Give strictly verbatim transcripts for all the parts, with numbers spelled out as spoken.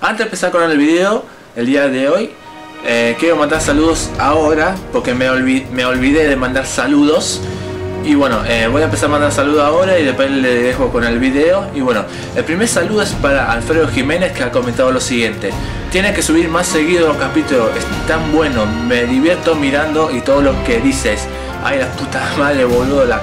antes de empezar con el video, el día de hoy, eh, quiero mandar saludos ahora, porque me, olvid me olvidé de mandar saludos. Y bueno, eh, voy a empezar a mandar saludos ahora y después le dejo con el video. Y bueno, el primer saludo es para Alfredo Jiménez, que ha comentado lo siguiente: tiene que subir más seguido los capítulos, es tan bueno, me divierto mirando y todo lo que dices. Ay, la puta madre, boludo, la...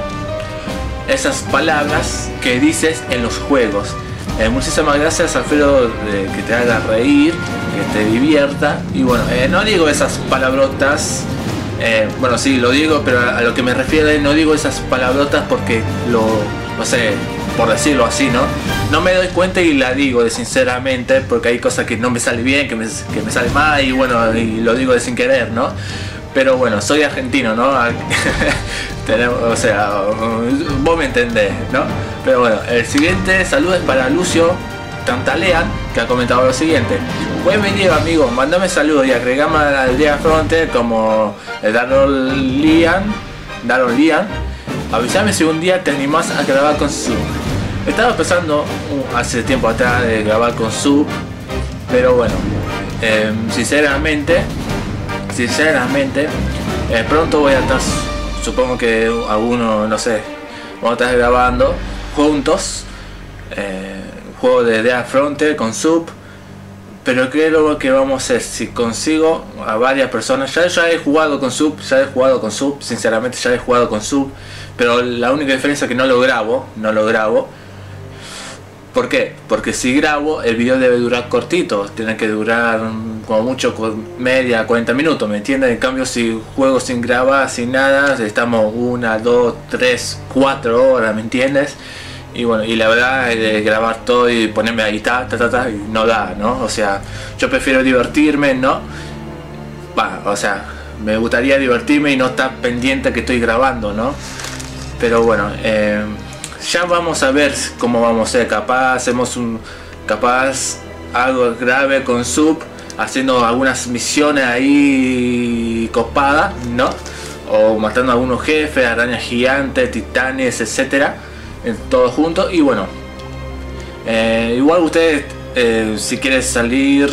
esas palabras que dices en los juegos. Eh, muchísimas gracias, Alfredo, de que te haga reír, que te divierta. Y bueno, eh, no digo esas palabrotas, eh, bueno, sí, lo digo, pero a, a lo que me refiero, no digo esas palabrotas porque lo, no sé, por decirlo así, ¿no? No me doy cuenta y la digo de sinceramente, porque hay cosas que no me sale bien, que me, que me sale mal, y bueno, y lo digo de sin querer, ¿no? Pero bueno, soy argentino, ¿no? Tenemos, o sea, vos me entendés, ¿no? Pero bueno, el siguiente saludo es para Lucio Tantalean, que ha comentado lo siguiente: buen video, amigo, mandame saludos y agregame al día Fronte como el Daron Lian, Daron Lian. Avísame si un día te animás a grabar con Sub. Estaba pensando uh, hace tiempo atrás de grabar con Sub, pero bueno, eh, sinceramente, sinceramente, eh, pronto voy a estar, supongo que alguno, no sé, vamos a estar grabando juntos eh, juego de Dead Frontier con Sub. Pero creo que vamos a hacer, si consigo a varias personas, ya, ya he jugado con Sub, ya he jugado con Sub, sinceramente ya he jugado con Sub, pero la única diferencia es que no lo grabo, no lo grabo. ¿Por qué? Porque si grabo, el video debe durar cortito, tiene que durar como mucho media, cuarenta minutos, ¿me entiendes? En cambio, si juego sin grabar, sin nada, estamos una, dos, tres, cuatro horas, ¿me entiendes? Y bueno, y la verdad es de grabar todo y ponerme a guitarra, ta, ta, ta, y no da, ¿no? O sea, yo prefiero divertirme, ¿no? Bah, o sea, me gustaría divertirme y no estar pendiente que estoy grabando, ¿no? Pero bueno, eh, ya vamos a ver cómo vamos a ser. Capaz hacemos un, capaz algo grave con Sub, haciendo algunas misiones ahí copadas, ¿no? O matando a algunos jefes, arañas gigantes, titanes, etcétera, todos juntos. Y bueno, eh, igual ustedes, eh, si quieren salir,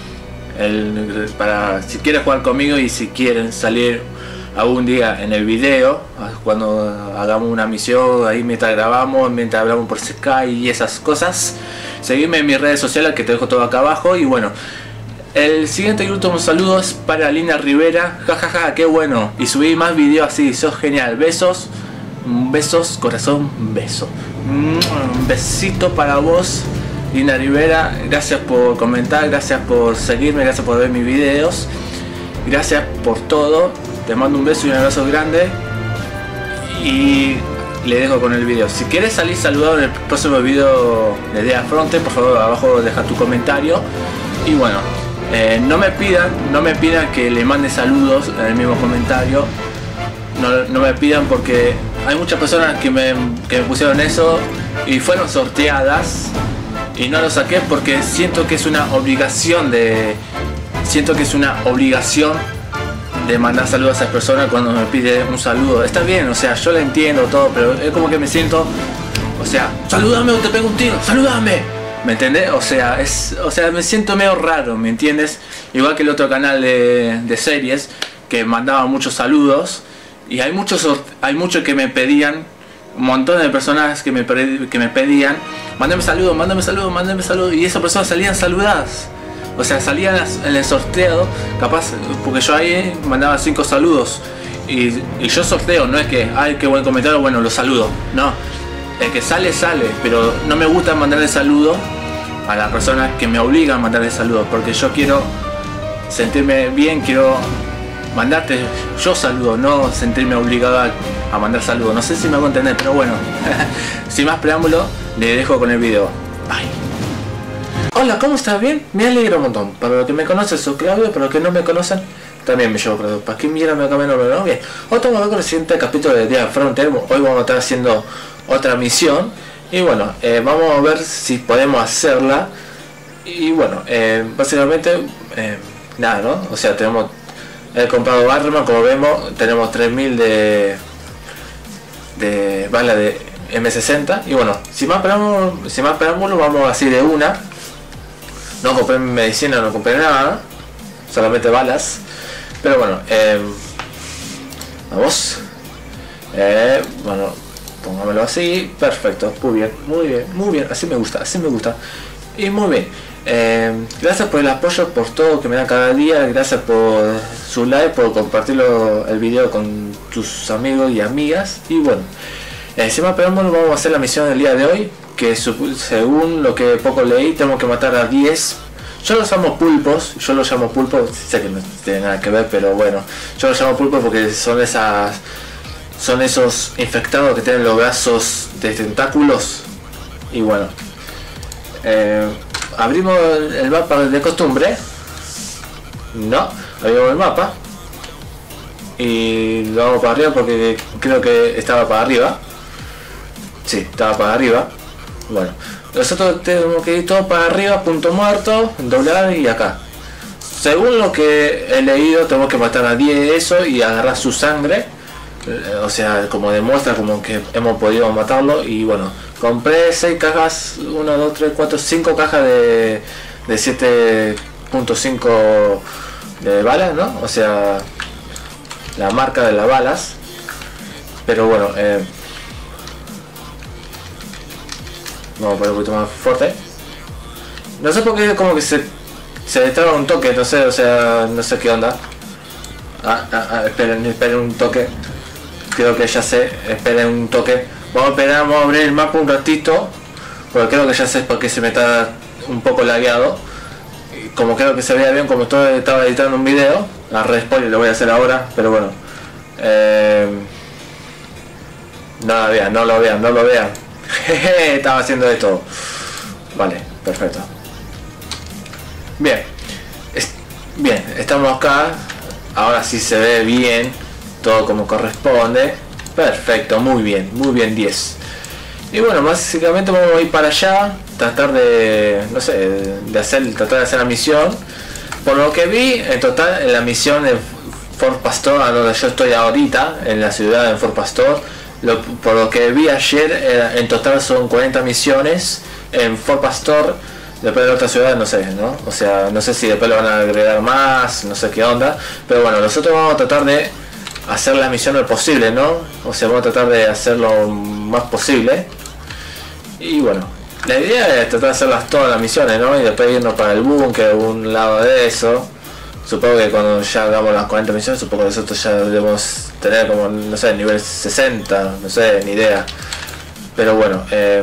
el, para si quieren jugar conmigo y si quieren salir algún día en el video, cuando hagamos una misión, ahí mientras grabamos, mientras hablamos por Skype y esas cosas, seguidme en mis redes sociales, que te dejo todo acá abajo. Y bueno, el siguiente y último saludo es para Lina Rivera, jajaja, ja, ja, qué bueno, y subí más videos así, sos genial, besos, besos, corazón, beso, un besito para vos, Lina Rivera. Gracias por comentar, gracias por seguirme, gracias por ver mis videos, gracias por todo. Te mando un beso y un abrazo grande y le dejo con el video. Si quieres salir saludado en el próximo video de Dead Frontier, por favor abajo deja tu comentario. Y bueno, eh, no me pidan, no me pidan que le mande saludos en el mismo comentario. No, no me pidan, porque hay muchas personas que me, que me pusieron eso y fueron sorteadas y no lo saqué porque siento que es una obligación de, siento que es una obligación de mandar saludos a esas personas cuando me pide un saludo. Está bien, o sea, yo lo entiendo todo, pero es como que me siento, o sea, salúdame o te pego un tiro, salúdame, ¿me entendés? O sea, es, o sea, me siento medio raro, ¿me entiendes? Igual que el otro canal de, de series que mandaba muchos saludos, y hay muchos, hay muchos que me pedían, un montón de personas que me, que me pedían, mándame saludos, mándame saludos, mándame saludos, y esas personas salían saludadas. O sea, salían en el sorteo, capaz, porque yo ahí mandaba cinco saludos y, y yo sorteo, no es que, ay, qué buen comentario, bueno, lo saludo, no, el que sale, sale, pero no me gusta mandarle saludo a las personas que me obligan a mandarle saludos, porque yo quiero sentirme bien, quiero mandarte yo saludo, no sentirme obligado a, a mandar saludos. No sé si me hago entender, pero bueno, sin más preámbulo, le dejo con el video. Bye. Hola, ¿cómo estás? ¿Bien? Me alegro un montón. Para los que me conocen soy Claudio, para los que no me conocen también me llevo Claudio. ¿Para qué mierda me acabo de nombrar? Bien, otro con el siguiente capítulo de Dead Frontier. Hoy vamos a estar haciendo otra misión. Y bueno, eh, vamos a ver si podemos hacerla. Y bueno, eh, básicamente, eh, nada, ¿no? O sea, tenemos, he comprado armas, como vemos, tenemos tres mil de, de bala de eme sesenta. Y bueno, sin más preámbulo, sin más preámbulo, vamos así de una. No compré medicina, no compré nada, solamente balas. Pero bueno, eh, vamos. Eh, bueno, pongámoslo así. Perfecto, muy bien, muy bien, muy bien. Así me gusta, así me gusta. Y muy bien. Eh, gracias por el apoyo, por todo que me dan cada día. Gracias por su like, por compartirlo el video con tus amigos y amigas. Y bueno, eh, sin más preámbulo, vamos a hacer la misión del día de hoy. Que según lo que poco leí, tengo que matar a diez. Yo los llamo pulpos, yo los llamo pulpos, sé que no tiene nada que ver, pero bueno, yo los llamo pulpos porque son esas, son esos infectados que tienen los brazos de tentáculos. Y bueno, eh, abrimos el mapa de costumbre. No, abrimos el mapa y lo vamos para arriba porque creo que estaba para arriba. Sí, estaba para arriba. Bueno, nosotros tenemos que ir todo para arriba, punto muerto, doblar y acá. Según lo que he leído, tenemos que matar a diez de eso y agarrar su sangre. O sea, como demuestra como que hemos podido matarlo. Y bueno, compré seis cajas, uno, dos, tres, cuatro, cinco cajas de, de siete punto cinco de balas, ¿no? O sea, la marca de las balas. Pero bueno, eh, vamos a poner un poquito más fuerte. No sé por qué como que se, se destraba un toque, no sé, o sea, no sé qué onda. Ah, ah, ah, esperen, esperen un toque. Creo que ya sé, esperen un toque. Vamos a esperar, vamos a abrir el mapa un ratito. Porque creo que ya sé por qué se me está un poco lagueado. Como creo que se veía bien, como todo estaba editando un video. A re spoiler lo voy a hacer ahora, pero bueno. Eh, no lo vean, no lo vean, no lo vean. Jeje, estaba haciendo esto. Vale, perfecto. Bien. Es, bien, estamos acá. Ahora sí se ve bien. Todo como corresponde. Perfecto, muy bien, muy bien, diez. Y bueno, básicamente vamos a ir para allá. Tratar de, no sé, de hacer, tratar de hacer la misión. Por lo que vi, en total, en la misión de Fort Pastor, a donde yo estoy ahorita, en la ciudad de Fort Pastor, Lo, por lo que vi ayer, eh, en total son cuarenta misiones en Fort Pastor. Después de otra ciudad no sé, ¿no? O sea, no sé si después lo van a agregar más, no sé qué onda. Pero bueno, nosotros vamos a tratar de hacer la misión lo posible, ¿no? O sea, vamos a tratar de hacerlo más posible. Y bueno, la idea es tratar de hacerlas todas las misiones, ¿no? Y después irnos para el búnker, un lado de eso. Supongo que cuando ya hagamos las cuarenta misiones, supongo que nosotros ya debemos tener como, no sé, nivel sesenta, no sé, ni idea. Pero bueno, eh,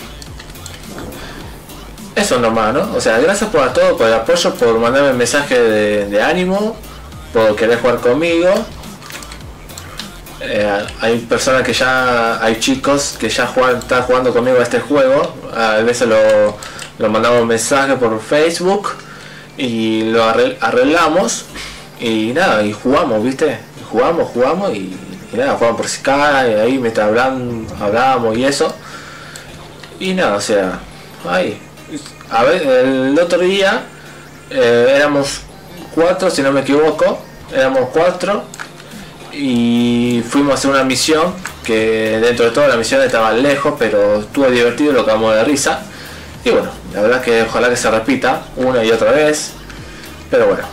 eso nomás, ¿no? O sea, gracias por a todos, por el apoyo, por mandarme mensaje de, de ánimo, por querer jugar conmigo. Eh, hay personas que ya, hay chicos que ya juegan, están jugando conmigo a este juego. A veces lo, lo mandamos mensaje por Facebook. Y lo arreglamos y nada, y jugamos, viste, jugamos, jugamos y, y nada, jugamos por Skype, ahí me hablan, hablamos y eso. Y nada, o sea, ahí. A ver, el otro día eh, éramos cuatro, si no me equivoco, éramos cuatro y fuimos a hacer una misión que dentro de toda la misión estaba lejos, pero estuvo divertido, lo acabamos de risa. Y bueno, la verdad es que ojalá que se repita una y otra vez. Pero bueno.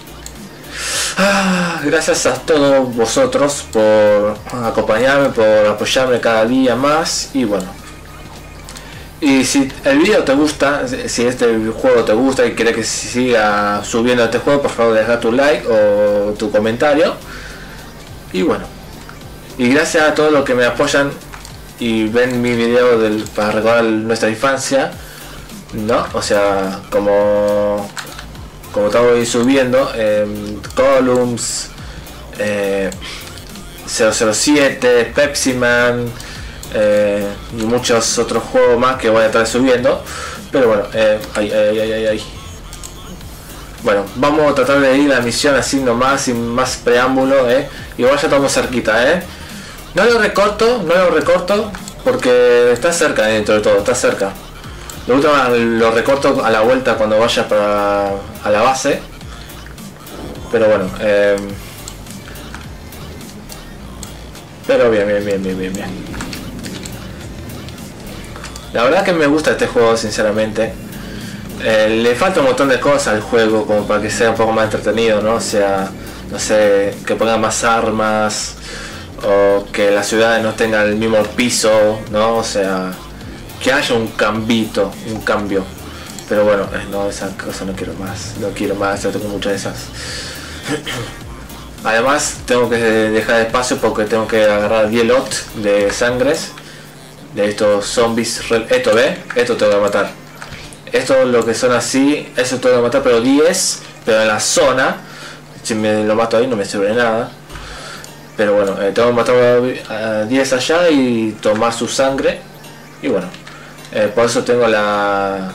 Ah, gracias a todos vosotros por acompañarme, por apoyarme cada día más. Y bueno. Y si el video te gusta, si este juego te gusta y quieres que siga subiendo este juego, por favor deja tu like o tu comentario. Y bueno. Y gracias a todos los que me apoyan y ven mi video del, para recordar nuestra infancia. No, o sea, como como estaba subiendo, eh, Columns, eh, cero cero siete, Pepsi Man eh, y muchos otros juegos más que voy a estar subiendo. Pero bueno, eh, ay, ay, ay, ay, ay. Bueno, vamos a tratar de ir a la misión así nomás, sin más preámbulo, eh. Igual ya estamos cerquita, eh. No lo recorto, no lo recorto porque está cerca dentro de todo, está cerca. Lo último lo recorto a la vuelta cuando vaya para a la base. Pero bueno, eh, pero bien, bien, bien, bien, bien, bien. La verdad que me gusta este juego, sinceramente. eh, le falta un montón de cosas al juego como para que sea un poco más entretenido, ¿no? O sea, no sé, que pongan más armas o que las ciudades no tengan el mismo piso, ¿no? O sea, que haya un cambito, un cambio. Pero bueno, eh, no, esas cosas no quiero más, no quiero más, ya tengo muchas de esas. Además tengo que dejar espacio porque tengo que agarrar diez lots de sangres de estos zombies. Esto, ¿ve? Esto tengo que matar. Esto lo que son así, eso tengo que matar, pero diez, pero en la zona. Si me lo mato ahí no me sirve de nada. Pero bueno, eh, tengo que matar a diez allá y tomar su sangre. Y bueno, eh, por eso tengo la...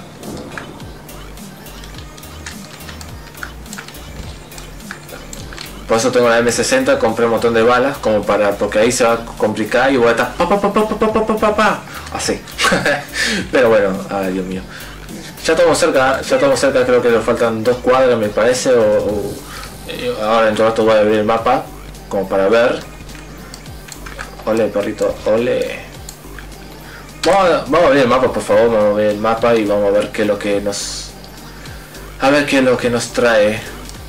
Por eso tengo la eme sesenta, compré un montón de balas como para, porque ahí se va a complicar y voy a estar pa pa pa pa pa pa pa pa pa así. Pero bueno, ay Dios mío. Ya estamos cerca, ya estamos cerca, creo que nos faltan dos cuadras me parece, o, o ahora en todo esto voy a abrir el mapa como para ver. Ole perrito, ole. Vamos a, vamos a abrir el mapa por favor, vamos a ver el mapa y vamos a ver qué es lo que nos... A ver qué es lo que nos trae.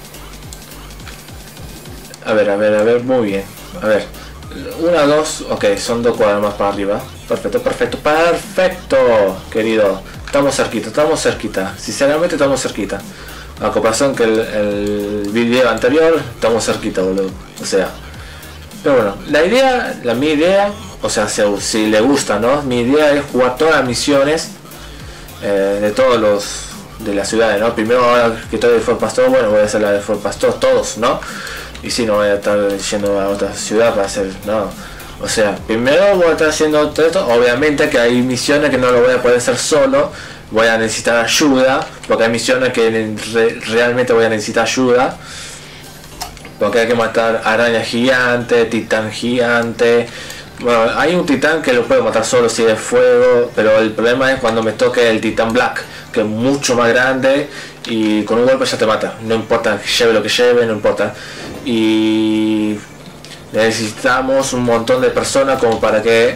A ver, a ver, a ver, muy bien. A ver, una, dos, ok, son dos cuadras más para arriba. Perfecto, perfecto, perfecto, querido. Estamos cerquita, estamos cerquita. Sinceramente estamos cerquita. A comparación que el, el video anterior, estamos cerquita, boludo. O sea, pero bueno, la idea, la mi idea, o sea, si, si le gusta, ¿no? Mi idea es jugar todas las misiones eh, de todos los de las ciudades, ¿no? Primero ahora que estoy de Fort Pastor, bueno, voy a hacer la de Fort Pastor, todos, ¿no? Y si no voy a estar yendo a otra ciudad para hacer, no. O sea, primero voy a estar haciendo todo esto. Obviamente que hay misiones que no lo voy a poder hacer solo. Voy a necesitar ayuda. Porque hay misiones que re, realmente voy a necesitar ayuda. Porque hay que matar araña gigante, titán gigante. Bueno, hay un titán que lo puedo matar solo si es de fuego. Pero el problema es cuando me toque el titán black, que es mucho más grande. Y con un golpe ya te mata. No importa, lleve lo que lleve, no importa. Y necesitamos un montón de personas como para que...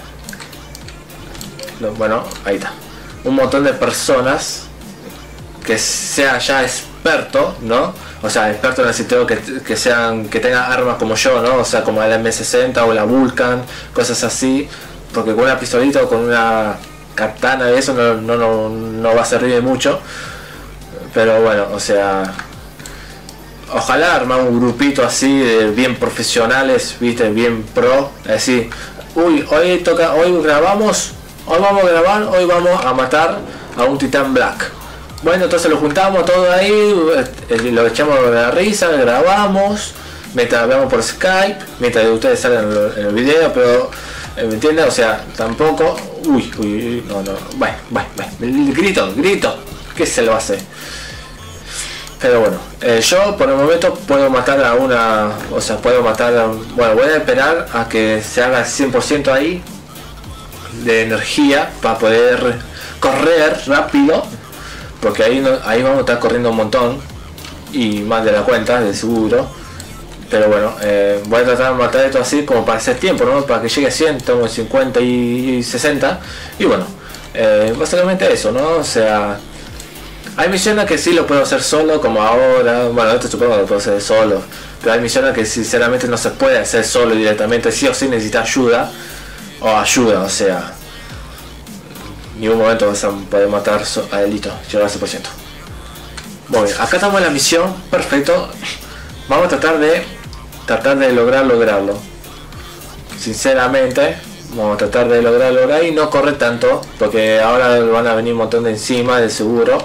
Bueno, ahí está. Un montón de personas que sea ya experto, ¿no? O sea, experto en el sentido que, que sean, que tengan armas como yo, ¿no? O sea, como la eme sesenta o la Vulcan, cosas así. Porque con una pistolita o con una katana de eso no, no, no, no va a servir de mucho. Pero bueno, o sea... Ojalá armar un grupito así de bien profesionales, viste, bien pro, así, uy, hoy toca, hoy grabamos, hoy vamos a grabar, hoy vamos a matar a un titán black. Bueno, entonces lo juntamos todo ahí, lo echamos de la risa, grabamos, mientras veamos por Skype, mientras ustedes salen en el video, pero ¿me entienden? O sea, tampoco, uy, uy, no, no, bueno, bueno, bueno, grito, grito, ¿qué se lo hace? Pero bueno, eh, yo por el momento puedo matar a una, o sea, puedo matar a, bueno, voy a esperar a que se haga cien por ciento ahí de energía para poder correr rápido, porque ahí, no, ahí vamos a estar corriendo un montón y más de la cuenta, de seguro. Pero bueno, eh, voy a tratar de matar esto así como para hacer tiempo, ¿no? Para que llegue a cien, estamos en cincuenta y sesenta y bueno, eh, básicamente eso, ¿no? O sea... Hay misiones que sí lo puedo hacer solo, como ahora, bueno, esto supongo que lo puedo hacer solo, pero hay misiones que sinceramente no se puede hacer solo directamente, sí o sí necesita ayuda, o ayuda, o sea, en ningún momento vas a poder matar a Elito, llegar al cien por ciento. Muy bien, acá estamos en la misión, perfecto, vamos a tratar de, tratar de lograr lograrlo, sinceramente, vamos a tratar de lograr lograr y no correr tanto, porque ahora van a venir un montón de encima, de seguro.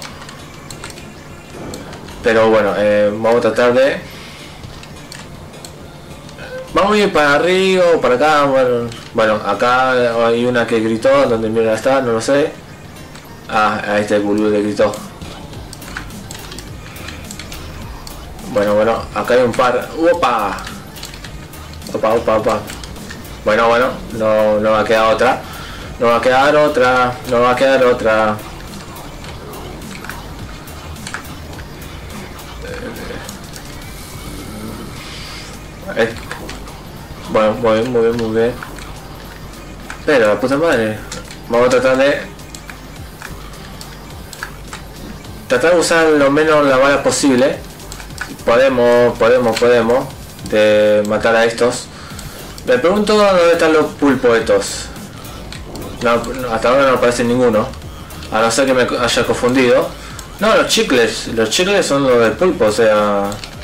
Pero bueno, eh, vamos a tratar de... Vamos a ir para arriba o para acá. Bueno, bueno, acá hay una que gritó. ¿Dónde mierda está? No lo sé. Ah, ahí está el boludo que gritó. Bueno, bueno, acá hay un par. ¡Opa! Opa, opa, opa. Bueno, bueno, no, no va a quedar otra. No va a quedar otra. No va a quedar otra. Eh, bueno, muy bien, muy bien, muy bien. Pero la puta madre. Vamos a tratar de... tratar de usar lo menos la bala posible. Podemos, podemos, podemos de matar a estos. Me pregunto dónde están los pulpos estos. No, hasta ahora no aparece ninguno. A no ser que me haya confundido. No, los chicles. Los chicles son los del pulpo, o sea...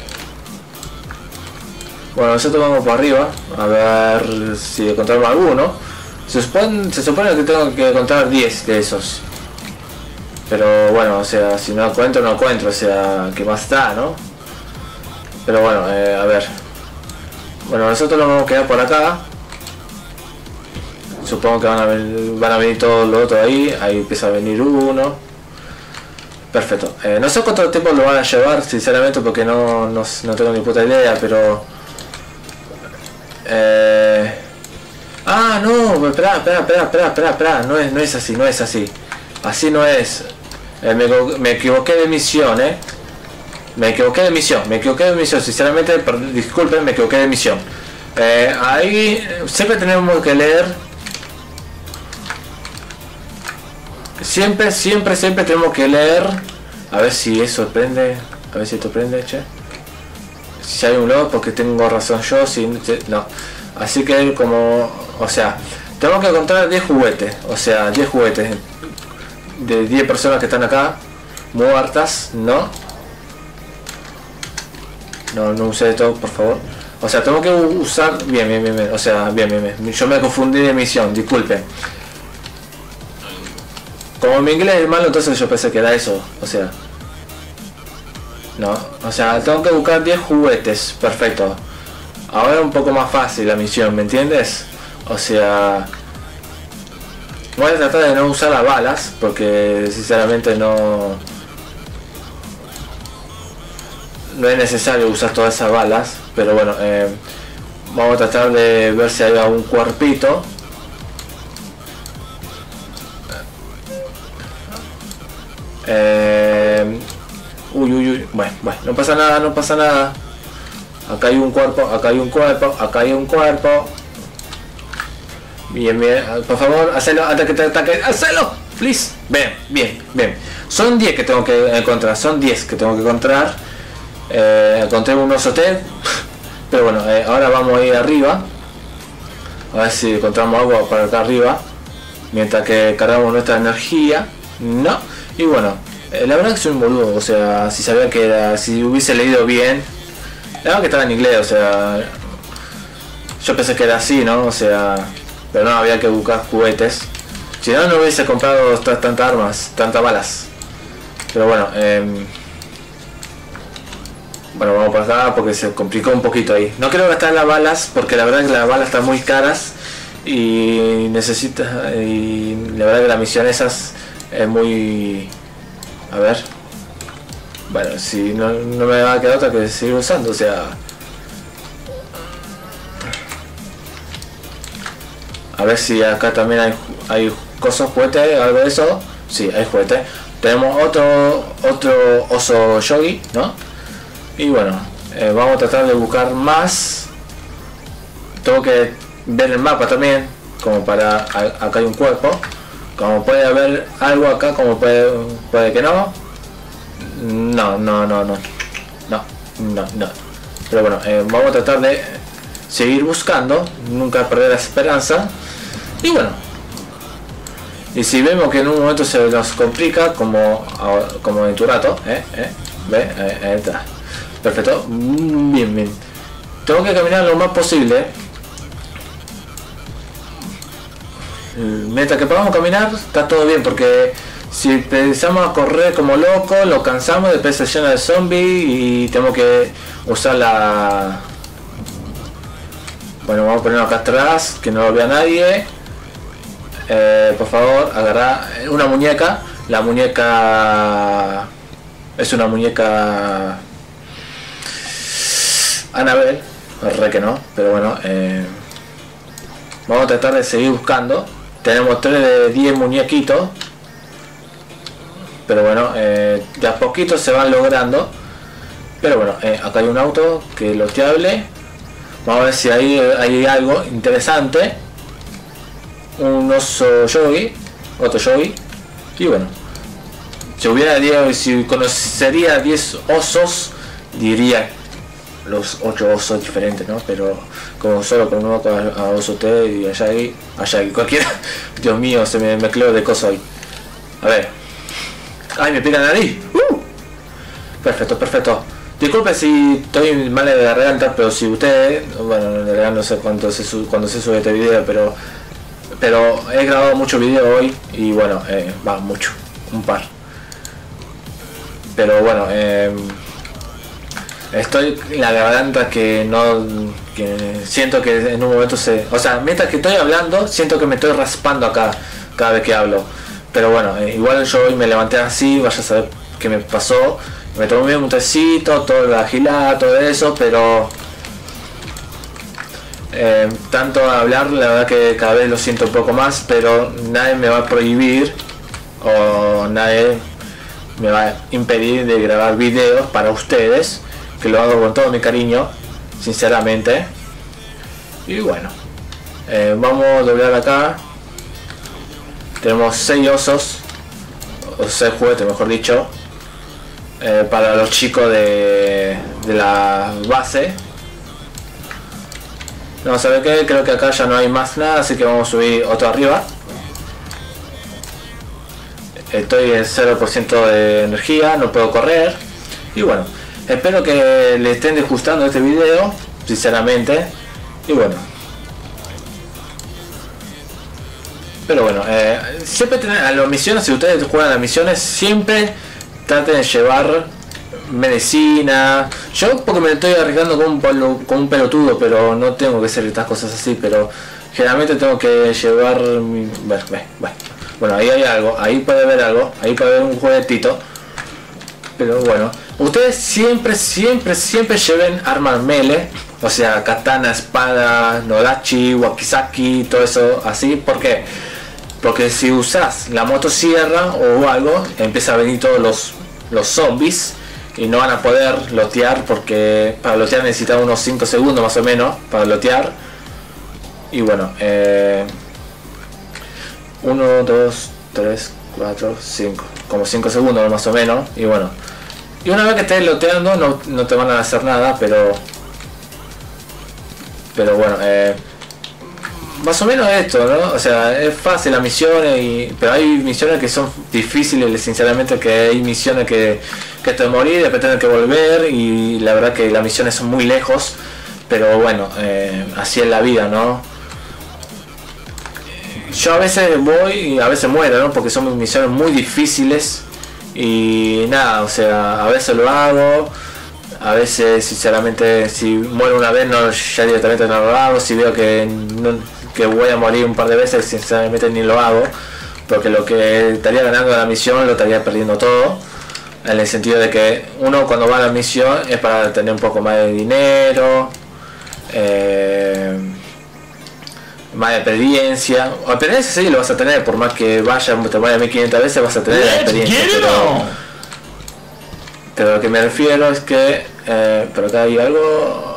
Bueno, nosotros vamos para arriba. A ver si encontramos alguno. Se supone, se supone que tengo que encontrar diez de esos. Pero bueno, o sea, si no encuentro, no encuentro. O sea, ¿qué más da, no? Pero bueno, eh, a ver. Bueno, nosotros nos vamos a quedar por acá. Supongo que van a venir, van a venir todos los otros ahí. Ahí empieza a venir uno. Perfecto. Eh, no sé cuánto tiempo lo van a llevar, sinceramente, porque no, no, no tengo ni puta idea, pero... Eh... Ah, no, espera, espera, espera, espera, espera, espera. No es, no es así, no es así. Así no es. Eh, me, me equivoqué de misión, eh. Me equivoqué de misión, me equivoqué de misión, sinceramente, per, disculpen, me equivoqué de misión. Eh, ahí siempre tenemos que leer. Siempre, siempre, siempre tenemos que leer. A ver si eso prende. A ver si esto prende, che. Si hay un log, porque tengo razón yo, si no. Así que como, o sea, tengo que encontrar diez juguetes. O sea, diez juguetes. De diez personas que están acá. Muertas, ¿no? No, no usé todo, por favor. O sea, tengo que usar... Bien, bien, bien, bien. O sea, bien, bien, bien. Yo me confundí de misión, disculpen. Como mi inglés es malo, entonces yo pensé que era eso. O sea... No, o sea, tengo que buscar diez juguetes. Perfecto. Ahora es un poco más fácil la misión, ¿me entiendes? O sea... Voy a tratar de no usar las balas, porque sinceramente no... No es necesario usar todas esas balas, pero bueno, eh, vamos a tratar de ver si hay algún cuerpito. Eh, uy, uy, uy, bueno, bueno, no pasa nada, no pasa nada. Acá hay un cuerpo, acá hay un cuerpo, acá hay un cuerpo. Bien, bien, por favor, hacelo antes que te ataque, hacelo, please. Bien, bien, bien. Son diez que tengo que encontrar, son diez que tengo que encontrar. Eh, encontré un oso Ted, pero bueno, eh, ahora vamos a ir arriba a ver si encontramos algo para acá arriba mientras que cargamos nuestra energía. No, y bueno, eh, la verdad que soy un boludo, o sea, si sabía que era, si hubiese leído bien, la verdad que estaba en inglés, o sea, yo pensé que era así, ¿no? O sea, pero no, había que buscar juguetes, si no, no hubiese comprado tantas armas, tantas balas, pero bueno, eh, bueno, vamos para acá porque se complicó un poquito ahí. No quiero gastar las balas porque la verdad que las balas están muy caras y necesita, y la verdad que la misión esas es muy... A ver. Bueno, si no, no me va a quedar otra que seguir usando, o sea... A ver si acá también hay, hay cosas, juguetes, algo de eso. Sí, hay juguetes. Tenemos otro, otro oso yogi, ¿no? Y bueno, eh, vamos a tratar de buscar más. Tengo que ver el mapa también, como para... Acá hay un cuerpo. Como puede haber algo acá, como puede, puede que no. No, no, no, no. No, no, no. Pero bueno, eh, vamos a tratar de seguir buscando, nunca perder la esperanza. Y bueno. Y si vemos que en un momento se nos complica, como, como en tu rato, ¿eh? ¿Eh? ¿Ve? Eh, ahí está. Perfecto, bien, bien. Tengo que caminar lo más posible. Mientras que podamos caminar, está todo bien, porque si empezamos a correr como locos, lo cansamos, después se llena de zombies y tenemos que usar la... Bueno, vamos a ponerlo acá atrás, que no lo vea nadie. Eh, por favor, agarrar una muñeca. La muñeca... Es una muñeca... Annabelle, re que no, pero bueno, eh, vamos a tratar de seguir buscando. Tenemos tres de diez muñequitos, pero bueno, eh, de a poquito se van logrando. Pero bueno, eh, acá hay un auto que es loteable. Vamos a ver si ahí hay algo interesante. Un oso yogi, otro yogi. Y bueno, Si hubiera diez, si conocería diez osos, diría los ocho osos diferentes, ¿no? Pero como solo conozco a, a Oso T y a Yagi, a Yagi, cualquiera. Dios mío, se me mezcló de cosas hoy. A ver. Ay, me pica la nariz. Uh. Perfecto, perfecto. Disculpe si estoy mal de garganta, pero si usted, bueno, en realidad no sé cuánto se sube, cuando se sube este video, pero pero he grabado mucho video hoy y bueno, eh, va mucho, un par. Pero bueno, eh, estoy en la garganta que no, que siento que en un momento se, o sea, mientras que estoy hablando, siento que me estoy raspando acá cada vez que hablo. Pero bueno, eh, igual yo hoy me levanté así, vaya a saber qué me pasó. Me tomé un tecito, todo la gilada, todo eso, pero eh, tanto hablar, la verdad que cada vez lo siento un poco más, pero nadie me va a prohibir o nadie me va a impedir de grabar videos para ustedes, que lo hago con todo mi cariño, sinceramente. Y bueno, eh, vamos a doblar acá. Tenemos seis osos, o seis juguetes mejor dicho. Eh, para los chicos de, de la base. No sabe qué, creo que acá ya no hay más nada, así que vamos a subir otro arriba. Estoy en cero por ciento de energía, no puedo correr. Y bueno, espero que le estén disgustando este video, sinceramente. Y bueno, pero bueno, eh, siempre tienen a las misiones, si ustedes juegan las misiones, siempre traten de llevar medicina. Yo porque me estoy arriesgando con un, palo, con un pelotudo, pero no tengo que hacer estas cosas así, pero generalmente tengo que llevar mi... Bueno, bueno, bueno, ahí hay algo, ahí puede ver algo, ahí puede ver un juguetito. Pero bueno, ustedes siempre, siempre, siempre lleven armas melee, o sea, katana, espada, nodachi, wakizaki, todo eso así. ¿Por qué? Porque si usas la motosierra o algo, empieza a venir todos los, los zombies y no van a poder lotear, porque para lotear necesitan unos cinco segundos más o menos para lotear. Y bueno, eh, uno, dos, tres, cuatro, cinco, como cinco segundos más o menos. Y bueno, y una vez que estés loteando no, no te van a hacer nada, pero pero bueno, eh, más o menos esto, ¿no? O sea, es fácil las misiones, y, pero hay misiones que son difíciles, sinceramente, que hay misiones que, que te morís, después tenés que volver, y la verdad que las misiones son muy lejos, pero bueno, eh, así es la vida, ¿no? Yo a veces voy y a veces muero, ¿no? Porque son misiones muy difíciles, y nada, o sea, a veces lo hago, a veces sinceramente si muero una vez no, ya directamente no lo hago, si veo que no, que voy a morir un par de veces, sinceramente ni lo hago, porque lo que estaría ganando la misión lo estaría perdiendo todo, en el sentido de que uno cuando va a la misión es para tener un poco más de dinero, eh, más de experiencia. O experiencia sí lo vas a tener, por más que vaya, te vaya mil quinientas veces vas a tener la experiencia, pero, pero lo que me refiero es que eh, pero acá hay algo.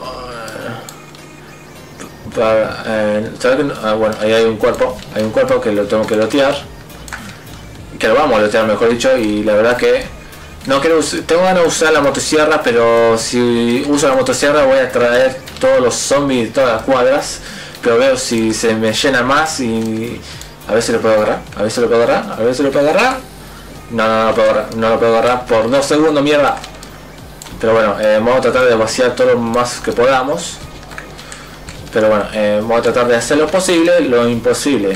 Para, eh, ¿sabes que no? Ah, bueno, ahí hay un cuerpo, hay un cuerpo que lo tengo que lotear, que lo vamos a lotear mejor dicho, y la verdad que no quiero, tengo ganas de usar la motosierra, pero si uso la motosierra voy a traer todos los zombies de todas las cuadras, pero veo si se me llena más y a ver si lo puedo agarrar, a ver si lo puedo agarrar, a ver si lo puedo agarrar, no, no, no lo puedo agarrar, no lo puedo agarrar por dos segundos, mierda. Pero bueno, eh, vamos a tratar de vaciar todo lo más que podamos. Pero bueno, eh, vamos a tratar de hacer lo posible, lo imposible.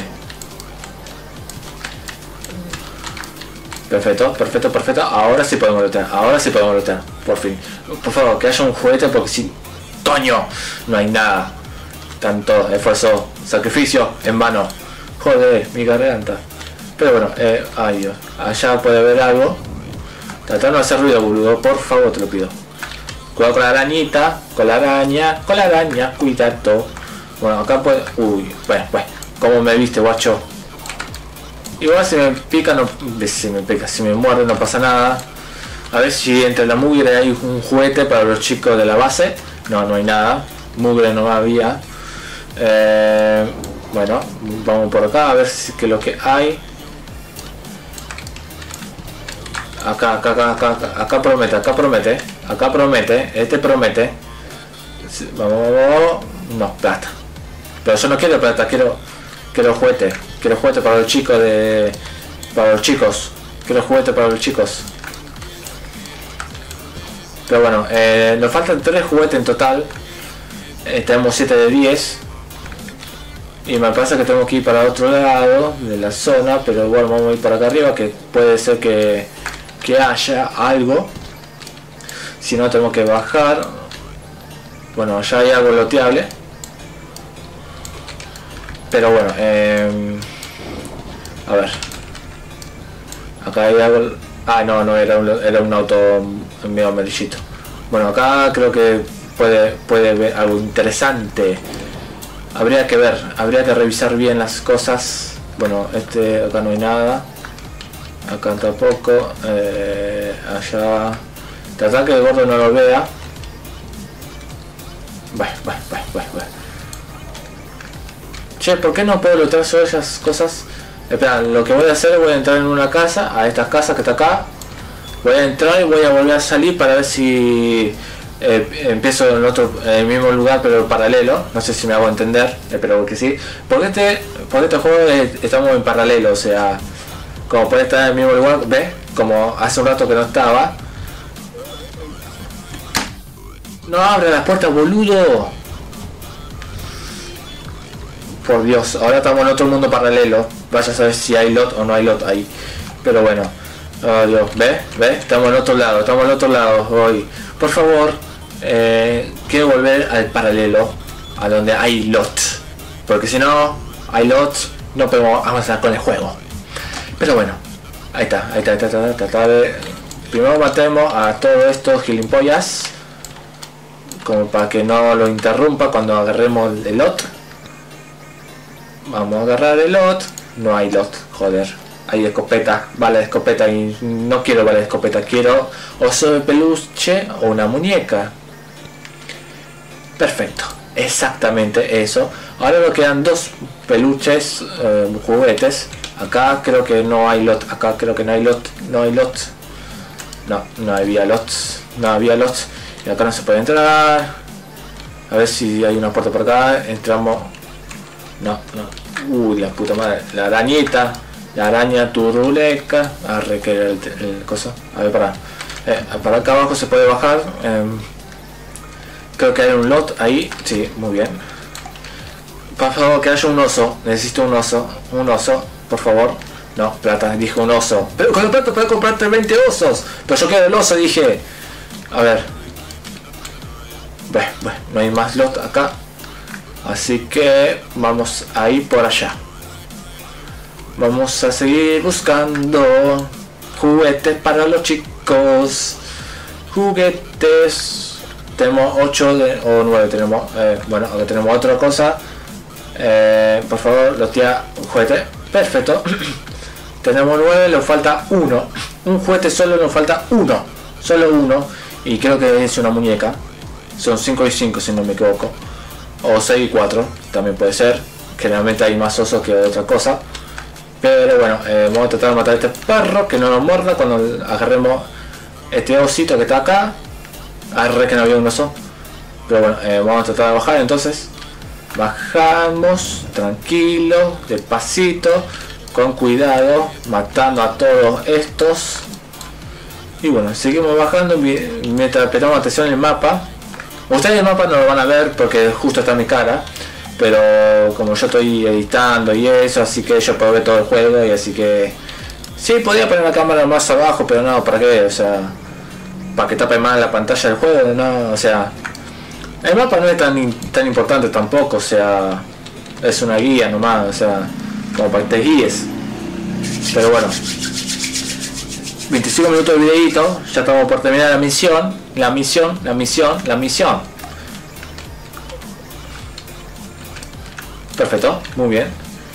Perfecto, perfecto, perfecto. Ahora sí podemos luchar, ahora sí podemos luchar, por fin. Por favor, que haya un juguete, porque si... ¡Toño! No hay nada. Tanto esfuerzo, sacrificio en vano. Joder, mi garganta. Pero bueno, eh, ay Dios. Allá puede haber algo. Tratar de no hacer ruido, boludo, por favor, te lo pido. Cuidado con la arañita, con la araña, con la araña, cuidado. Bueno, acá puede... Uy, bueno, bueno. ¿Cómo me viste, guacho? Igual si me pica, no... Si me pica, si me muerde no pasa nada. A ver si entre la mugre hay un juguete para los chicos de la base. No, no hay nada. Mugre no había. Eh, bueno, vamos por acá a ver si, qué es lo que hay. Acá, acá, acá, acá, acá, acá promete, acá promete, acá promete, este promete. Vamos, vamos, no, plata. Pero yo no quiero plata, quiero, quiero juguete, quiero juguete para los chicos de, para los chicos, quiero juguete para los chicos. Pero bueno, eh, nos faltan tres juguetes en total. Eh, tenemos siete de diez. Y me parece que tenemos que ir para otro lado de la zona, pero bueno, vamos a ir para acá arriba, que puede ser que, que haya algo. Si no, tenemos que bajar. Bueno, ya hay algo loteable. Pero bueno, eh, a ver. Acá hay algo. Ah, no, no, era un, era un auto medio amarillito. Bueno, acá creo que puede, puede haber algo interesante. Habría que ver, habría que revisar bien las cosas. Bueno, este acá no hay nada. Acá tampoco. Eh, allá. Tratar que el gordo no lo vea. Bueno, bueno, bueno, bueno, bueno. Che, ¿por qué no puedo luchar sobre esas cosas? Espera, lo que voy a hacer es voy a entrar en una casa, a estas casas que está acá. Voy a entrar y voy a volver a salir para ver si eh, empiezo en otro, en el mismo lugar pero paralelo. No sé si me hago entender, espero que sí. Porque este, porque este juego es, estamos en paralelo, o sea, como puede estar en el mismo lugar, ¿ves? Como hace un rato que no estaba. No abre las puertas, boludo. Por Dios, ahora estamos en otro mundo paralelo. Vaya a saber si hay lot o no hay lot ahí. Pero bueno. Oh Dios, ¿ves? ¿Ves? Estamos en otro lado, estamos en otro lado hoy. Por favor, eh, quiero volver al paralelo, a donde hay lot. Porque si no hay lot, no podemos avanzar con el juego. Pero bueno, ahí está, ahí está, ahí está, ahí está, tratar de... Primero matemos a todos estos gilimpollas. Como para que no lo interrumpa cuando agarremos el lot. Vamos a agarrar el lot. No hay lot, joder. Hay escopeta, bala de escopeta y no quiero bala de escopeta. Quiero oso de peluche o una muñeca. Perfecto, exactamente eso. Ahora nos quedan dos peluches, eh, juguetes. Acá creo que no hay lot. Acá creo que no hay lot. No hay lot. No, no había lots. No había lots. Y acá no se puede entrar. A ver si hay una puerta por acá. Entramos. No, no. Uy, la puta madre. La arañita. La araña turuleca. Arre, que era el, el coso. A ver, para. Eh, para acá abajo se puede bajar. Eh, creo que hay un lot ahí. Sí, muy bien. Por favor, que haya un oso. Necesito un oso. Un oso, por favor. No, plata, dijo un oso. Pero con el plata puedes comprarte veinte osos. Pero yo quiero el oso, dije. A ver. Bueno, bueno, no hay más lot acá. Así que vamos a ir por allá. Vamos a seguir buscando juguetes para los chicos. Juguetes. Tenemos ocho de, o nueve tenemos. Eh, bueno, ahora tenemos otra cosa. Eh, por favor, los tía un juguete. Perfecto. Tenemos nueve, nos falta uno. Un juguete solo nos falta uno. Solo uno. Y creo que es una muñeca. Son cinco y cinco si no me equivoco. O seis y cuatro. También puede ser. Generalmente hay más osos que otra cosa. Pero bueno, eh, vamos a tratar de matar a este perro. Que no nos muerda cuando agarremos este osito que está acá. Agarré que no había un oso. Pero bueno, eh, vamos a tratar de bajar entonces. Bajamos. Tranquilo. Despacito. Con cuidado. Matando a todos estos. Y bueno, seguimos bajando mientras prestamos atención en el mapa. Ustedes el mapa no lo van a ver porque justo está mi cara. Pero como yo estoy editando y eso, así que yo puedo ver todo el juego y así que... Sí, podía poner la cámara más abajo, pero no, ¿para qué? O sea, para que tape más la pantalla del juego, no, o sea... El mapa no es tan, tan importante tampoco, o sea... Es una guía nomás, o sea, como para que te guíes. Pero bueno... veinticinco minutos de videito, ya estamos por terminar la misión, la misión, la misión, la misión. Perfecto, muy bien.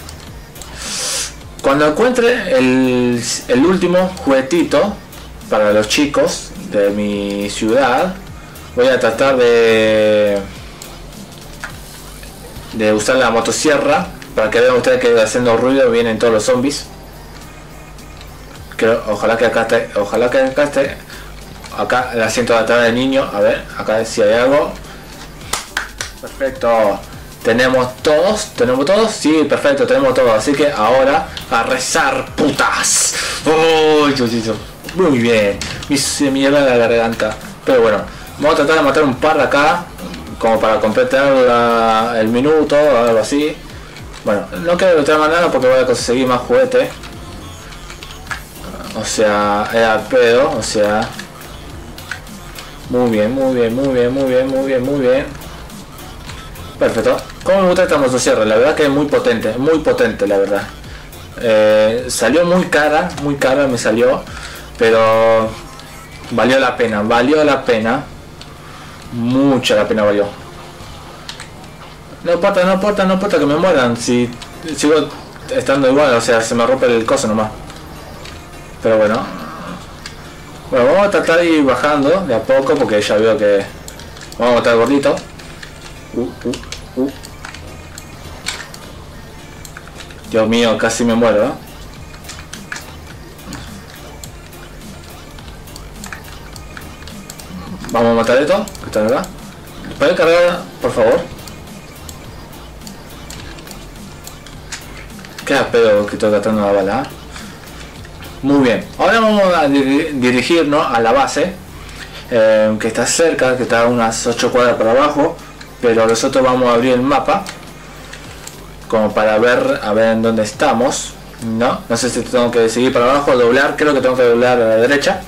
Cuando encuentre el, el último juguetito para los chicos de mi ciudad, voy a tratar de de usar la motosierra para que vean ustedes que haciendo ruido vienen todos los zombies. Creo, ojalá que acá esté, ojalá que acá esté. Acá el asiento de atrás del niño, a ver, acá si hay algo. Perfecto. Tenemos todos, tenemos todos, sí, perfecto, tenemos todos. Así que ahora a rezar, putas. Oh, muy bien. Me se mierda la garganta. Pero bueno, vamos a tratar de matar un par de acá, como para completar la, el minuto o algo así. Bueno, no quiero de otra manera porque voy a conseguir más juguete. O sea, era pedo, o sea. Muy bien, muy bien, muy bien, muy bien, muy bien, muy bien. Perfecto. Como me gusta esta motosierra, la verdad que es muy potente, muy potente la verdad. Eh, salió muy cara, muy cara me salió, pero valió la pena, valió la pena. Mucha la pena valió. No importa, no importa, no importa que me mueran, si sigo estando igual, o sea, se me rompe el coso nomás. Pero bueno. Bueno, vamos a tratar de ir bajando de a poco porque ya veo que vamos a matar al gordito. Uh, uh, uh. Dios mío, casi me muero, ¿eh? Vamos a matar esto, que está acá. ¿Puede cargar, por favor? Queda pedo que estoy gastando la bala, ¿eh? Muy bien, ahora vamos a dir dirigirnos a la base, eh, que está cerca, que está a unas ocho cuadras para abajo, pero nosotros vamos a abrir el mapa como para ver a ver en dónde estamos. No, no sé si tengo que seguir para abajo, doblar, creo que tengo que doblar a la derecha.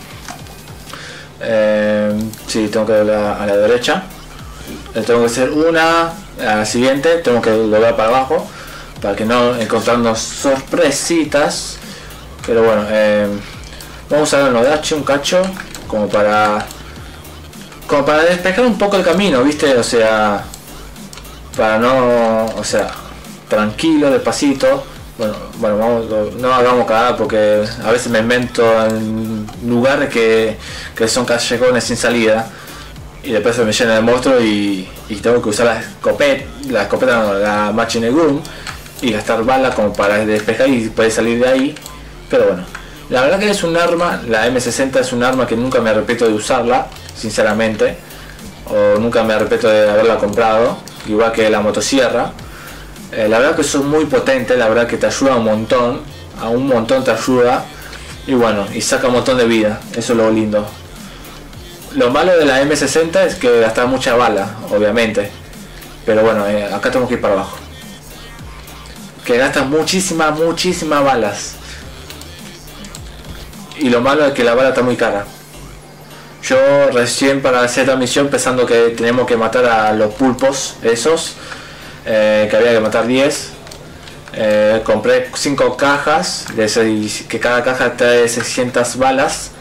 Eh, sí, tengo que doblar a la derecha. Eh, tengo que hacer una, a la siguiente tengo que doblar para abajo para que no encontrarnos sorpresitas. Pero bueno, eh, vamos a dar un H, un cacho, como para como para despejar un poco el camino, ¿viste? O sea, para no, o sea, tranquilo, despacito. Bueno, bueno, vamos, no hagamos cagada porque a veces me invento en lugares que, que son callejones sin salida y después se me llena de monstruo y, y tengo que usar la escopeta, la escopeta, no, la machine gun y gastar balas como para despejar y poder salir de ahí. Pero bueno, la verdad que es un arma, la M sesenta es un arma que nunca me arrepiento de usarla, sinceramente, o nunca me arrepiento de haberla comprado, igual que la motosierra. Eh, la verdad que son muy potentes, la verdad que te ayuda un montón, a un montón te ayuda, y bueno, y saca un montón de vida, eso es lo lindo. Lo malo de la M sesenta es que gasta mucha bala, obviamente, pero bueno, eh, acá tenemos que ir para abajo. Que gasta muchísimas, muchísimas balas. Y lo malo es que la bala está muy cara. Yo recién para hacer la misión pensando que tenemos que matar a los pulpos esos, eh, que había que matar diez, eh, compré cinco cajas de seis, que cada caja trae seiscientas balas,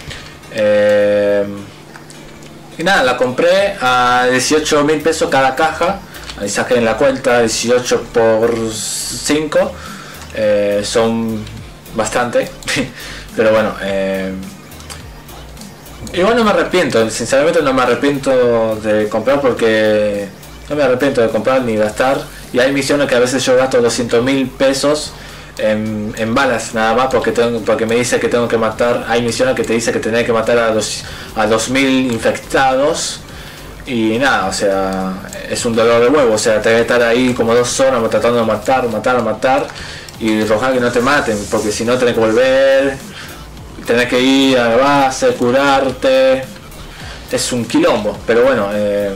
eh, y nada, la compré a dieciocho mil pesos cada caja. Ahí saqué en la cuenta dieciocho por cinco, eh, son bastante. Pero bueno, eh, igual no me arrepiento, sinceramente no me arrepiento de comprar porque no me arrepiento de comprar ni gastar. Y hay misiones que a veces yo gasto doscientos mil pesos en, en balas nada más porque tengo, porque me dice que tengo que matar. Hay misiones que te dice que tenés que matar a dos a dos mil infectados y nada, o sea, es un dolor de huevo, o sea, te que estar ahí como dos horas tratando de matar, matar, matar y rojar que no te maten, porque si no tenés que volver, tenés que ir a la base, curarte, es un quilombo. Pero bueno, eh,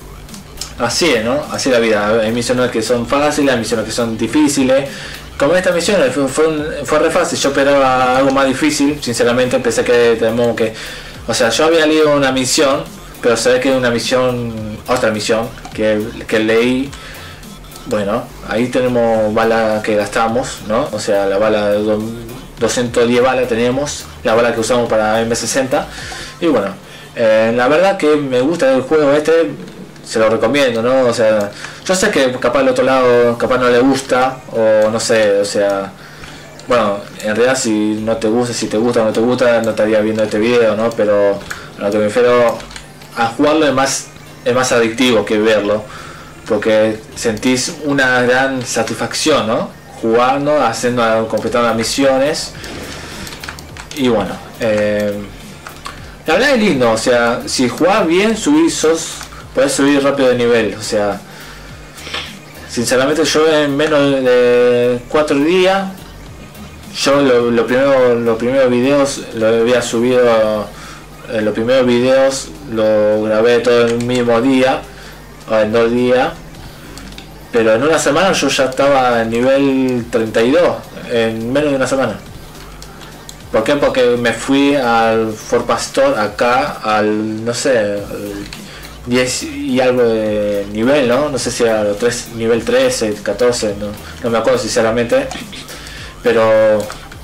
así es, ¿no? Así es la vida. Hay misiones que son fáciles, hay misiones que son difíciles. Como esta misión fue, fue, un, fue re fácil, yo esperaba algo más difícil, sinceramente pensé que tenemos que, o sea, yo había leído una misión, pero se ve que una misión, otra misión que, que leí. Bueno, ahí tenemos bala que gastamos, ¿no? O sea, la bala de doscientas diez balas tenemos, la bala que usamos para M sesenta. Y bueno, eh, la verdad que me gusta el juego este, se lo recomiendo, ¿no? O sea, yo sé que capaz al otro lado, capaz no le gusta, o no sé, o sea, bueno, en realidad si no te gusta, si te gusta o no te gusta, no estaría viendo este video, ¿no? Pero a lo que me refiero a jugarlo es más, es más adictivo que verlo. Porque sentís una gran satisfacción, ¿no? Jugando, haciendo, completando las misiones. y bueno, eh, la verdad es lindo, o sea, si jugás bien, subís, sos, podés subir rápido de nivel, o sea, sinceramente yo en menos de cuatro días, yo lo, lo primero, los primeros videos lo había subido, eh, los primeros videos lo grabé todo el mismo día, o en dos días, pero en una semana yo ya estaba en nivel treinta y dos, en menos de una semana. ¿Por qué? Porque me fui al Fort Pastor acá, al, no sé, al diez y algo de nivel, ¿no? No sé si era tres, nivel trece, catorce, no, no me acuerdo sinceramente. Pero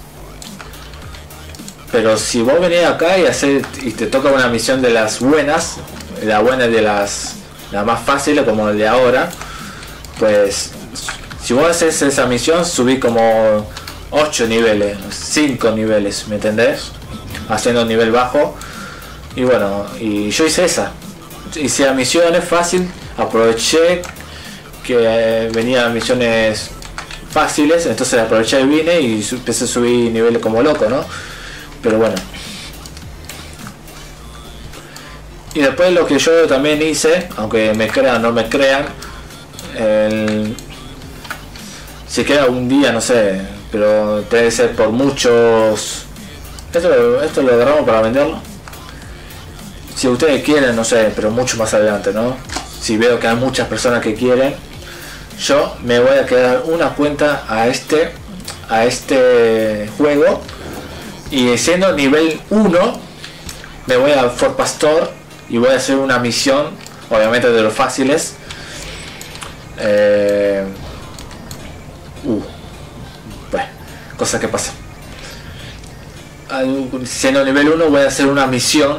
pero si vos venís acá y, hacer, y te toca una misión de las buenas, la buena de las, las más fáciles como el de ahora, pues si vos haces esa misión subí como ocho niveles, cinco niveles, ¿me entendés? Haciendo nivel bajo. Y bueno, y yo hice esa. Hice la misión, es fácil, aproveché que eh, venían misiones fáciles, entonces aproveché y vine y empecé a subir niveles como loco, ¿no? Pero bueno. Y después lo que yo también hice, aunque me crean o no me crean, el... si queda un día, no sé, pero debe ser por muchos. Esto, esto lo agarramos para venderlo. Si ustedes quieren, no sé, pero mucho más adelante, ¿no? Si veo que hay muchas personas que quieren, yo me voy a quedar una cuenta a este a este juego, y siendo nivel uno me voy a Fort Pastor y voy a hacer una misión, obviamente de los fáciles. Eh, uh, bueno, cosas que pasan. Siendo nivel uno voy a hacer una misión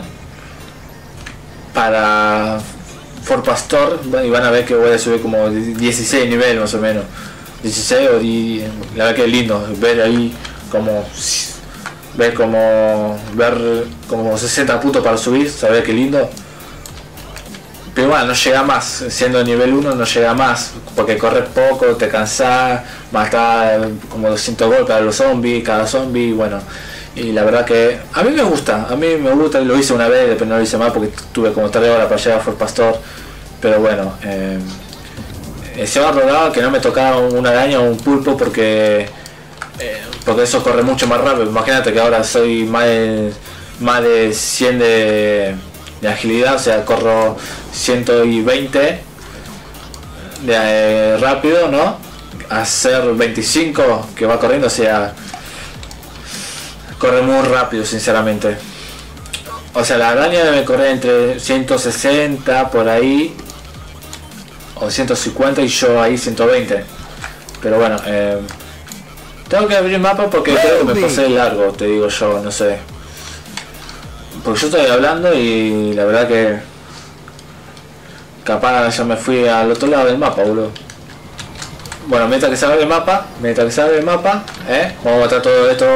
para Fort Pastor y van a ver que voy a subir como dieciséis niveles más o menos, dieciséis o diez. La verdad que es lindo ver ahí como ver como ver como sesenta puntos para subir, saber qué lindo. Pero bueno, no llega más, siendo nivel uno no llega más, porque corres poco, te cansás, matar como doscientos golpes a los zombies, cada zombie, bueno. Y la verdad que a mí me gusta, a mí me gusta, lo hice una vez, después no lo hice más porque tuve como tres horas para llegar a Fort Pastor. Pero bueno, eh, se me ha rogado que no me tocara una araña o un pulpo porque eh, porque eso corre mucho más rápido. Imagínate que ahora soy más de, más de cien de, de agilidad, o sea, corro ciento veinte de eh, rápido, ¿no? A ser veinticinco que va corriendo, o sea, corre muy rápido sinceramente. O sea, la araña debe correr entre ciento sesenta por ahí o ciento cincuenta y yo ahí ciento veinte. Pero bueno, eh, tengo que abrir el mapa porque creo que me pasé largo, te digo yo, no sé. Porque yo estoy hablando y la verdad que capaz ya me fui al otro lado del mapa, boludo. Bueno, mientras que se abre el mapa, mientras que se abre el mapa, ¿eh? Vamos a matar todo esto.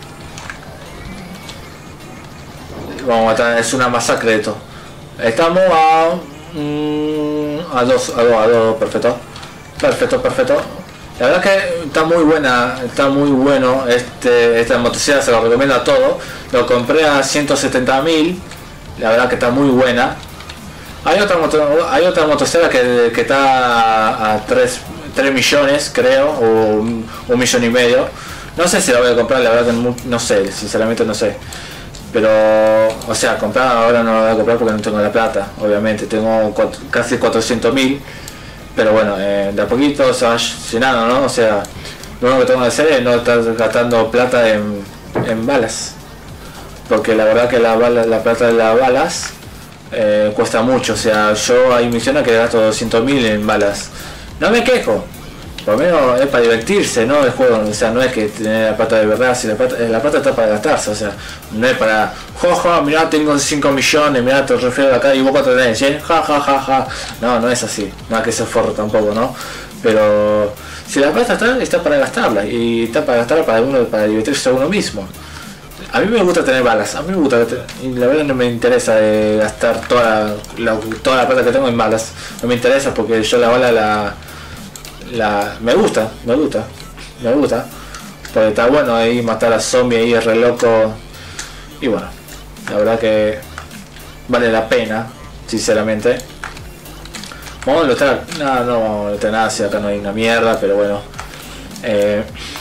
Vamos a matar, es una masacre esto. Estamos a... Mmm, a dos, a dos, a dos, perfecto. Perfecto, perfecto. La verdad que está muy buena, está muy bueno este, esta motosierra, se lo recomiendo a todos. Lo compré a ciento setenta mil, la verdad que está muy buena. Hay otra moto, hay otra motosierra que, que está a tres millones, creo, o un, un millón y medio. No sé si la voy a comprar, la verdad que no sé, sinceramente no sé. Pero, o sea, comprar ahora no la voy a comprar porque no tengo la plata, obviamente. Tengo cuatro, casi cuatrocientos mil. Pero bueno, eh, de a poquito se va llenando, ¿no? O sea, lo único que tengo que hacer es no estar gastando plata en, en balas. Porque la verdad que la, bala, la plata de las balas eh, cuesta mucho. O sea, yo hay misiones que gasto doscientos mil en balas. No me quejo. Por lo menos es para divertirse, ¿no? El juego, o sea, no es que tener la plata de verdad, si la plata, la plata está para gastarse, o sea, no es para, joja, mirá, tengo cinco millones, mirá, te refiero acá y vos cuatro tenés, ¿eh? Ja, ja, ja, ja. No, no es así, no hay que ser forro tampoco, ¿no? Pero si la plata está, está para gastarla, y está para gastarla para uno, para divertirse a uno mismo. A mí me gusta tener balas, a mí me gusta, y la verdad no me interesa de gastar toda la, la, toda la plata que tengo en balas, no me interesa porque yo la bala la... La, me gusta, me gusta, me gusta, porque está bueno ahí matar a zombies ahí, es re loco, Y bueno, la verdad que vale la pena, sinceramente. Vamos a luchar. No, no vamos a luchar nada, si acá no hay una mierda, pero bueno. Eh,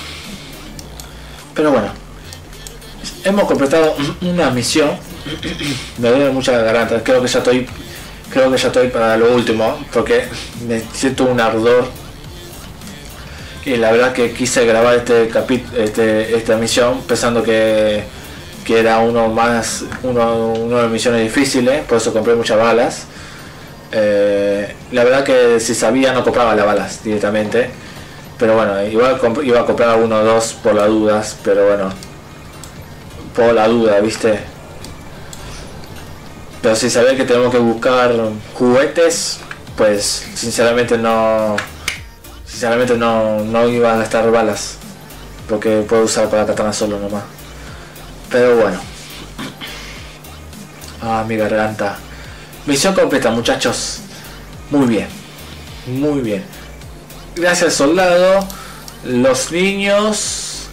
pero bueno. Hemos completado una misión. Me duele mucho la garganta. Creo que ya estoy. Creo que ya estoy para lo último. Porque me siento un ardor. Y la verdad que quise grabar este capítulo, este, esta misión, pensando que, que era uno más, uno, uno de misiones difíciles, por eso compré muchas balas. Eh, la verdad que si sabía no compraba las balas directamente, pero bueno, igual iba a comprar uno o dos por las dudas, pero bueno, por la duda, viste. Pero si sabía que tenemos que buscar juguetes, pues sinceramente no. Sinceramente no, no iba a gastar balas, porque puedo usar para katana solo nomás. Pero bueno. Ah, mi garganta. Misión completa, muchachos. Muy bien. Muy bien. Gracias, soldado. Los niños.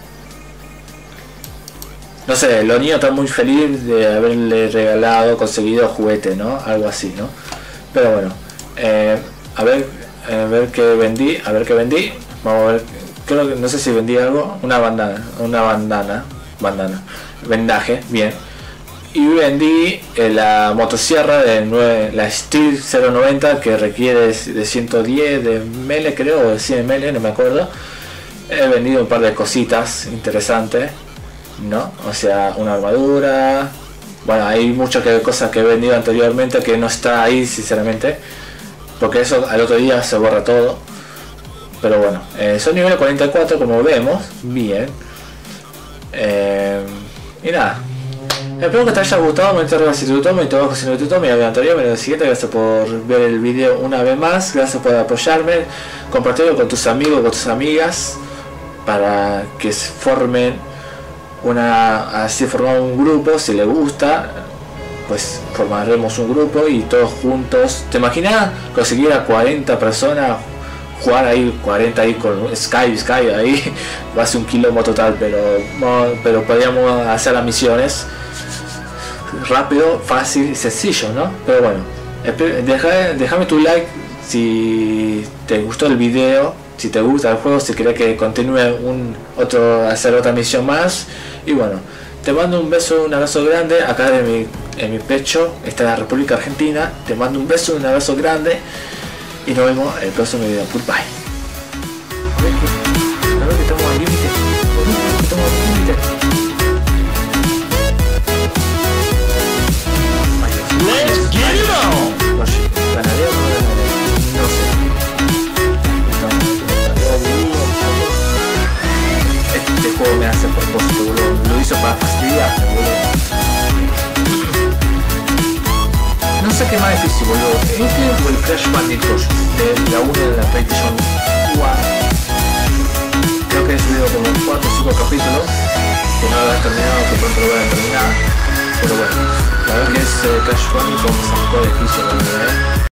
No sé, los niños están muy felices de haberle regalado, conseguido juguete, ¿no? Algo así, ¿no? Pero bueno. Eh, a ver. A ver qué vendí, a ver qué vendí. Vamos a ver, creo que no sé si vendí algo. Una bandana, una bandana, bandana, vendaje, bien. Y vendí eh, la motosierra de nueve, la Steel cero noventa, que requiere de ciento diez de ml, creo, o de cien ml, no me acuerdo. He vendido un par de cositas interesantes, ¿no? O sea, una armadura. Bueno, hay muchas que, cosas que he vendido anteriormente que no está ahí, sinceramente. Porque eso al otro día se borra todo. Pero bueno, eh, son nivel cuarenta y cuatro, como vemos. Bien. Eh, y nada. Espero que te haya gustado. Me interroga si te gustó, me interroga si no te gustó. Mira, anterior, mira lo siguiente. Gracias por ver el video una vez más. Gracias por apoyarme. Compartirlo con tus amigos, con tus amigas. Para que se formen una. Así formar un grupo si les gusta. Pues formaremos un grupo y todos juntos. ¿Te imaginas conseguir a cuarenta personas? Jugar ahí cuarenta ahí con Sky, Sky ahí. Va a ser un quilombo total, pero, pero podríamos hacer las misiones rápido, fácil y sencillo, ¿no? Pero bueno, deja, déjame tu like si te gustó el video, si te gusta el juego, si querés que continúe un otro, hacer otra misión más. Y bueno, te mando un beso, un abrazo grande. Acá de mi, en mi pecho está la República Argentina. Te mando un beso, un abrazo grande. Y nos vemos en el próximo video. Goodbye. A ver que, a ver que estamos al límite. Estamos al límite. Let's get it on. No sé, ¿ganaré o no ganaré? No sé. Este juego me hace propósito, boludo. Lo hizo para fastidiarme, boludo. No sé qué más difícil, boludo. Este fue el Crash Bandicoot de la uno de la PlayStation cuatro. Creo que he subido como cuatro o cinco capítulos que no lo he terminado, que pronto lo voy a terminar. Pero bueno, la verdad que ese Crash Bandicoot me sacó de quicio, boludo, eh.